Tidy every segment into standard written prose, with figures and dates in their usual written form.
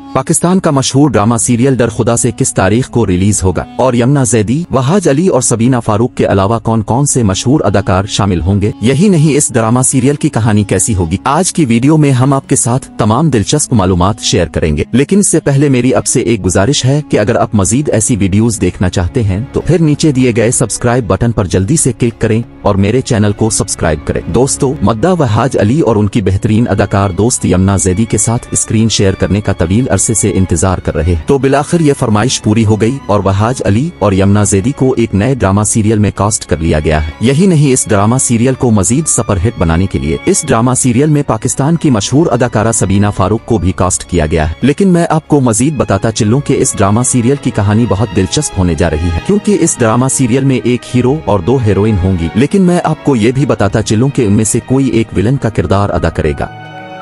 पाकिस्तान का मशहूर drama serial डर खुदा से किस तारीख को रिलीज होगा और यमुना जैदी, वहाज अली और सबीना फारूक के अलावा कौन कौन से मशहूर अदाकार शामिल होंगे। यही नहीं, इस ड्रामा सीरियल की कहानी कैसी होगी। आज की वीडियो में हम आपके साथ तमाम दिलचस्प मालूमात शेयर करेंगे। लेकिन इससे पहले मेरी आपसे एक गुजारिश है कि अगर आप मजीद ऐसी वीडियोज देखना चाहते हैं तो फिर नीचे दिए गए सब्सक्राइब बटन पर जल्दी से क्लिक करें और मेरे चैनल को सब्सक्राइब करें। दोस्तों, मद्दा वहाज अली और उनकी बेहतरीन अदाकार दोस्त यमुना जैदी के साथ स्क्रीन शेयर करने का तवील अरसे से इंतजार कर रहे हैं, तो बिलाखिर ये फरमाइश पूरी हो गई और वहाज अली और यमुना जैदी को एक नए ड्रामा सीरियल में कास्ट कर लिया गया है। यही नहीं, इस ड्रामा सीरियल को मजीद सुपरहिट बनाने के लिए इस ड्रामा सीरियल में पाकिस्तान की मशहूर अदाकारा सबीना फारूक को भी कास्ट किया गया है। लेकिन मैं आपको मजीद बताता चलूं कि इस ड्रामा सीरियल की कहानी बहुत दिलचस्प होने जा रही है, क्योंकि इस ड्रामा सीरियल में एक हीरो और 2 हीरोइन होंगी। लेकिन मैं आपको ये भी बताता चलूं कि उनमें से कोई एक विलन का किरदार अदा करेगा।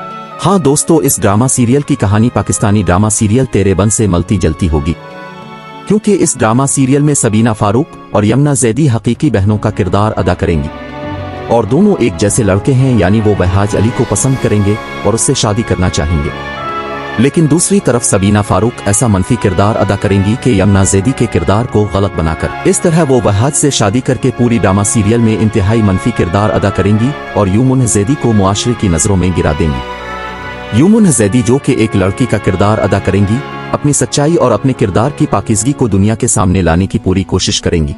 हाँ दोस्तों, इस ड्रामा सीरियल की कहानी पाकिस्तानी ड्रामा सीरियल तेरे बन से मिलती जुलती होगी, क्योंकि इस ड्रामा सीरियल में सबीना फारूक और यमुना जैदी हकीकी बहनों का किरदार अदा करेंगी और दोनों एक जैसे लड़के हैं, यानी वो वहाज अली को पसंद करेंगे और उससे शादी करना चाहेंगे। लेकिन दूसरी तरफ सबीना फारूक ऐसा मनफी किरदार अदा करेंगी कि यमुना जैदी के किरदार को गलत बनाकर इस तरह वो वहाज से शादी करके पूरी ड्रामा सीरियल में इंतहाई मनफी किरदार अदा करेंगी और यमुना जैदी को मुआशरे की नजरों में गिरा देंगी। यमुना जैदी जो कि एक लड़की का किरदार अदा करेंगी, अपनी सच्चाई और अपने किरदार की पाकीज़गी को दुनिया के सामने लाने की पूरी कोशिश करेंगी।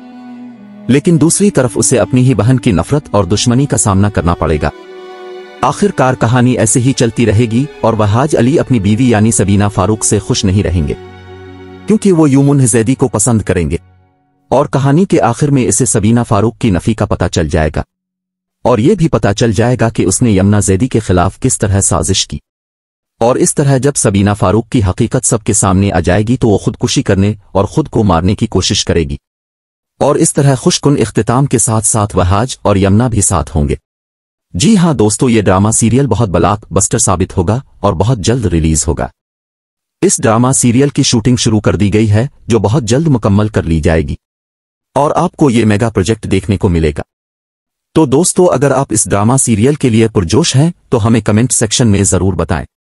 लेकिन दूसरी तरफ उसे अपनी ही बहन की नफरत और दुश्मनी का सामना करना पड़ेगा। आखिरकार कहानी ऐसे ही चलती रहेगी और वहाज अली अपनी बीवी यानी सबीना फारूक से खुश नहीं रहेंगे, क्योंकि वो यमुना जैदी को पसंद करेंगे और कहानी के आखिर में इसे सबीना फारूक की नफी का पता चल जाएगा और ये भी पता चल जाएगा कि उसने यमुना जैदी के खिलाफ किस तरह साजिश की। और इस तरह जब सबीना फारूक की हकीकत सबके सामने आ जाएगी तो वो खुदकुशी करने और खुद को मारने की कोशिश करेगी और इस तरह खुशकुन इख्तिताम के साथ साथ वहाज और यमुना भी साथ होंगे। जी हाँ दोस्तों, ये ड्रामा सीरियल बहुत ब्लॉकबस्टर साबित होगा और बहुत जल्द रिलीज होगा। इस ड्रामा सीरियल की शूटिंग शुरू कर दी गई है, जो बहुत जल्द मुकम्मल कर ली जाएगी और आपको ये मेगा प्रोजेक्ट देखने को मिलेगा। तो दोस्तों, अगर आप इस ड्रामा सीरियल के लिए पुरजोश हैं तो हमें कमेंट सेक्शन में जरूर बताएं।